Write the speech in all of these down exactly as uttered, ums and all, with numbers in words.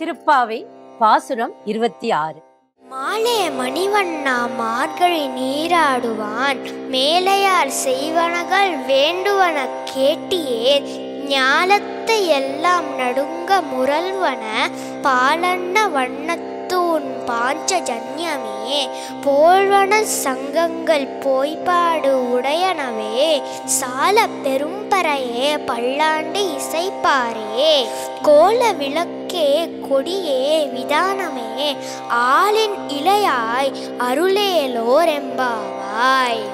திருப்பாவை பாசுரம் இருபத்தி ஆறு. மாலே மணிவண்ணா மார்கழி நீராடுவான், மேலையார் செய்வனகள் வேண்டுவன கேட்டியேர், ஞாலத்தை எல்லாம் நடுங்க முரல்வன பாலன்ன வண்ணத்தூன் பாஞ்ச ஜன்யமே, போழ்வன சங்கங்கள் போய்பாடு உடையனவே, சால பெரும்பறையே பல்லாண்டு இசைப்பாரே, கோல விளக்கே கொடியே விதானமே, ஆளின் இலையாய் அருளேலோர் எம்பாவாய்.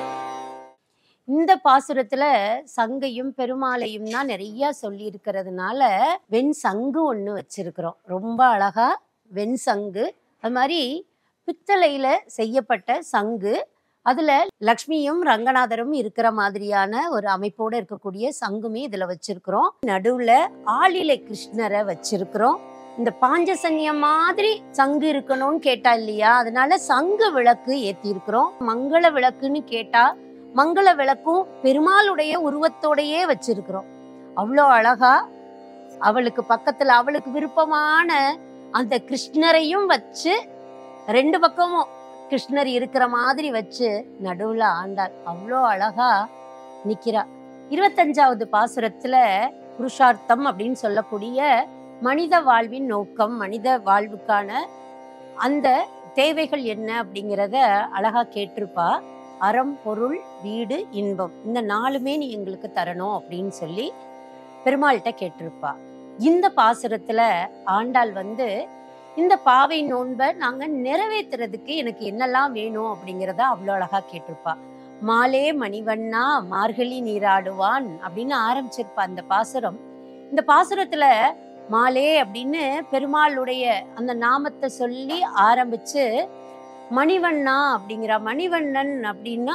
இந்த பாசுரத்துல சங்கையும் பெருமாளையும் தான் நிறைய சொல்லி இருக்கிறதுனால வெண் சங்கு ஒண்ணு வச்சிருக்கிறோம். ரொம்ப அழகா வெண் சங்கு, அது மாதிரி பித்தளையில செய்யப்பட்ட சங்கு, அதுல லக்ஷ்மியும் ரங்கநாதரும் இருக்கிற மாதிரியான ஒரு அமைப்போட இருக்கக்கூடிய சங்குமே இதுல வச்சிருக்கிறோம். நடுவுல ஆளிலை கிருஷ்ணரை வச்சிருக்கிறோம். இந்த பாஞ்சசன்யம் மாதிரி சங்கு இருக்கணும்னு கேட்டா இல்லையா, அதனால சங்கு விளக்கு ஏத்தி இருக்கிறோம். மங்கள விளக்குன்னு கேட்டா மங்கள விளக்கும் பெருமாளுடைய உருவத்தோடையே வச்சிருக்கிறோம். அவ்வளோ அழகா அவளுக்கு பக்கத்துல அவளுக்கு விருப்பமான அந்த கிருஷ்ணரையும் வச்சு, ரெண்டு பக்கமும் கிருஷ்ணர் இருக்கிற மாதிரி வச்சு நடுவுல ஆண்டாள் அவ்வளோ அழகா நிக்கிறா. இருபத்தஞ்சாவது பாசுரத்துல புருஷார்த்தம் அப்படின்னு சொல்லக்கூடிய மனித வாழ்வின் நோக்கம், மனித வாழ்வுக்கான அந்த தேவைகள் என்ன அப்படிங்கிறத அழகா கேட்டிருப்பா. அறம், பொருள், வீடு, இன்பம், இந்த நாலுமே நீ எங்களுக்கு தரணும் அப்படின்னு சொல்லி பெருமாள்கிட்ட கேட்டிருப்பா. இந்த பாசுரத்துல ஆண்டாள் வந்து இந்த பாவை நோன்பை நாங்க நிறைவேற்றுறதுக்கு எனக்கு என்னெல்லாம் வேணும் அப்படிங்கிறத அவ்வளோ அழகா கேட்டிருப்பா. மாலே மணிவண்ணா மார்கழி நீராடுவான் அப்படின்னு ஆரம்பிச்சிருப்பா இந்த பாசுரம். இந்த பாசுரத்துல மாலே அப்படின்னு பெருமாளுடைய அந்த நாமத்தை சொல்லி ஆரம்பிச்சு மணிவண்ணா அப்படிங்கிற, மணிவண்ணன் அப்படின்னா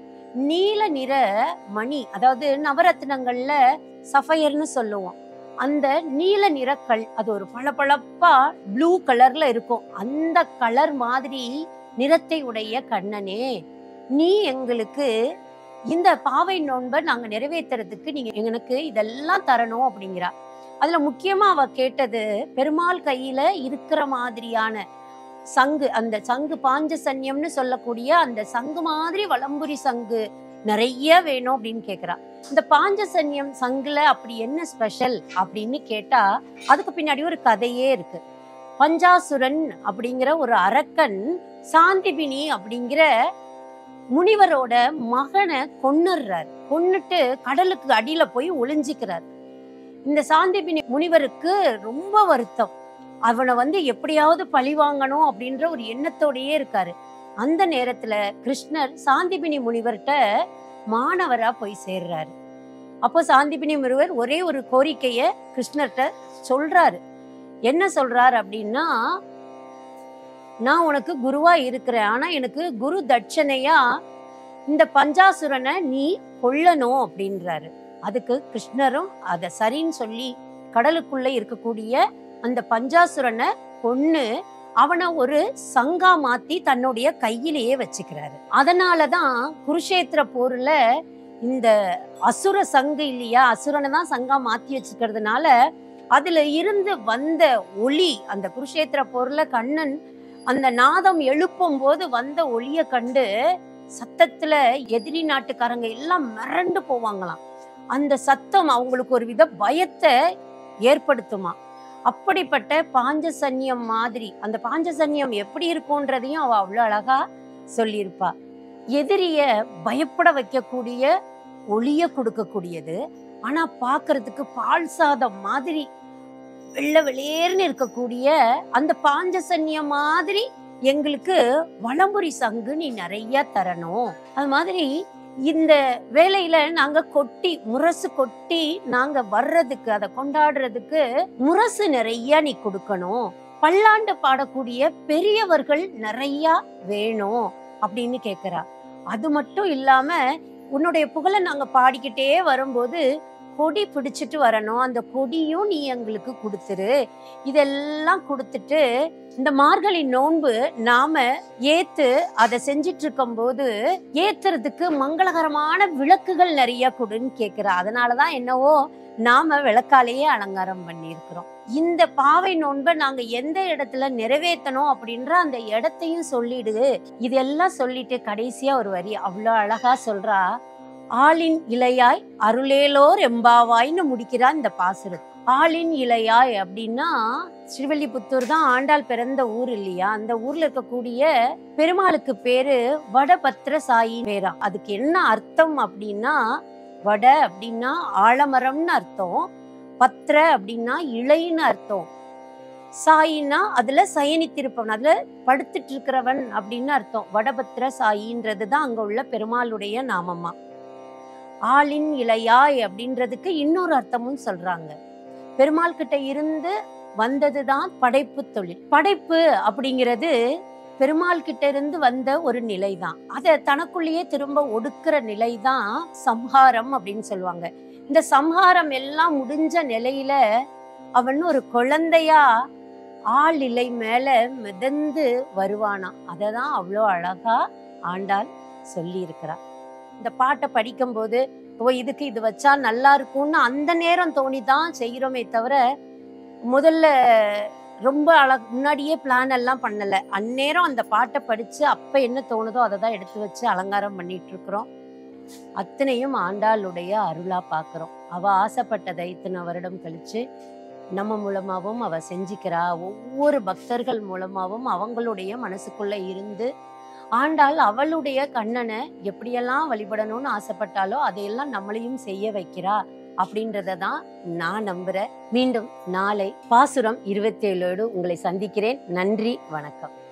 நீல நிற மணி, அதாவது நவரத்னங்கள்ல சஃபயர்னு சொல்லுவோம். அந்த நீல நிறக்கல், அது ஒரு பளபளப்பா ப்ளூ கலர்ல இருக்கும். அந்த கலர் மாதிரி நிறத்தை உடைய கண்ணனே, நீ எங்களுக்கு இந்த பாவை நோன்பை நாங்க நிறைவேற்றுறதுக்கு நீங்க எனக்கு இதெல்லாம் தரணும் அப்படிங்கிறா. அதுல முக்கியமா அவ கேட்டது பெருமாள் கையில இருக்கிற மாதிரியான சங்கு, அந்த சங்கு பாஞ்சசன்யம்னு சொல்லக்கூடிய அந்த சங்கு மாதிரி வலம்புரி சங்கு நிறைய வேணும் அப்படின்னு கேக்குறா. இந்த பாஞ்சசன்யம் சங்குல அப்படி என்ன ஸ்பெஷல் அப்படின்னு கேட்டா அதுக்கு பின்னாடி ஒரு கதையே இருக்கு. பஞ்சாசுரன் அப்படிங்கிற ஒரு அரக்கன் சாந்திபினி அப்படிங்கிற முனிவரோட மகனை கொன்னுறார். கொன்னுட்டு கடலுக்கு அடியில போய் ஒளிஞ்சிக்கிறார். இந்த சாந்திபினி முனிவருக்கு ரொம்ப வருத்தம். அவனை வந்து எப்படியாவது பழி வாங்கணும் அப்படின்ற ஒரு எண்ணத்தோடயே இருக்காரு. அந்த நேரத்துல கிருஷ்ணர் சாந்திபினி முனிவர்கிட்ட மாணவரா போய் சேர்றாரு. அப்போ சாந்திபினி முனிவர் ஒரே ஒரு கோரிக்கைய கிருஷ்ணர்கிட்ட சொல்றாரு. என்ன சொல்றாரு அப்படின்னா, நான் உனக்கு குருவா இருக்கிறேன், ஆனா எனக்கு குரு தட்சணையா இந்த பஞ்சாசுரனை நீ கொல்லணும் அப்படின்றாரு. அதுக்கு கிருஷ்ணரும் அத சரின்னு சொல்லி கடலுக்குள்ள இருக்கக்கூடிய அந்த பஞ்சாசுரனை கொன்னு அவனை ஒரு சங்கா மாத்தி தன்னுடைய கையிலேயே வச்சுக்கிறாரு. அதனாலதான் குருஷேத்திர போர்ல இந்த அசுர சங்கு இல்லையா, அசுரனை தான் சங்கா மாத்தி வச்சுக்கிறதுனால அதுல இருந்து வந்த ஒளி, அந்த குருஷேத்திர போர்ல கண்ணன் அந்த நாதம் எழுப்பும் போது வந்த ஒளிய கண்டு சத்தத்துல எதிரி நாட்டுக்காரங்க எல்லாம் மிரண்டு போவாங்களாம். அந்த சத்தம் அவங்களுக்கு ஒரு வித பயத்தை ஏற்படுத்துமா. அப்படிப்பட்ட பாஞ்சசன்யம் மாதிரி அந்த பாஞ்சசன்யம் எப்படி இருக்கும்ன்றதையும் அவ அவ்வளவு அழகா சொல்லியிருப்பா. எதிரிய பயப்பட வைக்கக்கூடிய ஒளிய கொடுக்கக்கூடியது, ஆனா பாக்குறதுக்கு பால் சாதம் மாதிரி வெள்ளை வெளியேர்னு இருக்கக்கூடிய அந்த பாஞ்சசன்யம் மாதிரி எங்களுக்கு வலம்புரி சங்கு நீ நிறைய தரணும். அது மாதிரி இந்த வேலையில நாங்க கொட்டி முரசு கொட்டி நாங்க வர்றதுக்கு, அதை கொண்டாடுறதுக்கு முரசு நிறைய நீ கொடுக்கணும். பல்லாண்டு பாடக்கூடிய பெரியவர்கள் நிறைய வேணும் அப்படின்னு கேக்குறா. அது மட்டும் இல்லாம உன்னுடைய புகழை நாங்க பாடிக்கிட்டே வரும்போது கொடி பிடிச்சிட்டு வரணும், அந்த கொடியும் நீ எங்களுக்கு கொடுத்துரு. இதெல்லாம் கொடுத்துட்டு இந்த மார்கழி நோன்பு நாம ஏத்து அதை செஞ்சிட்டு இருக்கும் போது ஏத்துறதுக்கு மங்களகரமான விளக்குகள் நிறைய கொடுன்னு கேக்குற. அதனாலதான் என்னவோ நாம விளக்காலேயே அலங்காரம் பண்ணியிருக்கிறோம். இந்த பாவை நோன்பை நாங்க எந்த இடத்துல நிறைவேற்றணும் அப்படின்ற அந்த இடத்தையும் சொல்லிடுது. இதெல்லாம் சொல்லிட்டு கடைசியா ஒரு வரி அவ்வளவு அழகா சொல்றா. ஆளின் இலையாய் அருளேலோர் எம்பாவாய்ன்னு முடிக்கிறா இந்த பாசுரம். ஆளின் இலையாய் அப்படின்னா ஸ்ரீவில்லிபுத்தூர் தான் ஆண்டாள் பிறந்த ஊர் இல்லையா? அந்த ஊர்ல இருக்கக்கூடிய பெருமாளுக்கு பேரு வடபத்திர சாயி பேரா. அதுக்கு என்ன அர்த்தம் அப்படின்னா, வட அப்படின்னா ஆலமரம்னு அர்த்தம், பத்திர அப்படின்னா இலைன்னு அர்த்தம், சாயின்னா அதுல சயனித்திருப்பவன், அதுல படுத்துட்டு இருக்கிறவன் அப்படின்னு அர்த்தம். வடபத்திர சாயின்றதுதான் அங்க உள்ள பெருமாளுடைய நாமமா. ஆளின் இலையாய் அப்படின்றதுக்கு இன்னொரு அர்த்தமும் சொல்றாங்க. பெருமாள் கிட்ட இருந்து வந்ததுதான் படைப்பு தொழில். படைப்பு அப்படிங்கிறது பெருமாள் கிட்ட இருந்து வந்த ஒரு நிலைதான். அத தனக்குள்ளேயே திரும்ப ஒடுக்குற நிலைதான் சம்ஹாரம் அப்படின்னு சொல்லுவாங்க. இந்த சம்ஹாரம் எல்லாம் முடிஞ்ச நிலையில அவன் ஒரு குழந்தையா ஆள் இலை மேல மிதந்து வருவானா. அததான் அவ்வளோ அழகா ஆண்டாள் சொல்லி இருக்கிறா. இந்த பாட்டை படிக்கும் போது ஓ இதுக்கு இது வச்சா நல்லா இருக்கும்னு அந்த நேரம் தோணிதான் செய்யறோமே தவிர முதல்ல ரொம்ப அழ முன்னாடியே பிளான் எல்லாம் பண்ணல. அந்நேரம் அந்த பாட்டை படிச்சு அப்ப என்ன தோணுதோ அதை தான் எடுத்து வச்சு அலங்காரம் பண்ணிட்டு இருக்கிறோம். அத்தனையும் ஆண்டாளுடைய அருளா பாக்குறோம். அவ ஆசைப்பட்டதை இத்தனை வருடம் கழிச்சு நம்ம மூலமாவும் அவ செஞ்சுக்கிறா. ஒவ்வொரு பக்தர்கள் மூலமாவும் அவங்களுடைய மனசுக்குள்ள இருந்து ஆண்டாள் அவளுடைய கண்ணனை எப்படியெல்லாம் வழிபடணும்னு ஆசைப்பட்டாலோ அதையெல்லாம் நம்மளையும் செய்ய வைக்கிறா அப்படின்றதான் நான் நம்புறேன். மீண்டும் நாளை பாசுரம் இருபத்தி ஏழோடு உங்களை சந்திக்கிறேன். நன்றி, வணக்கம்.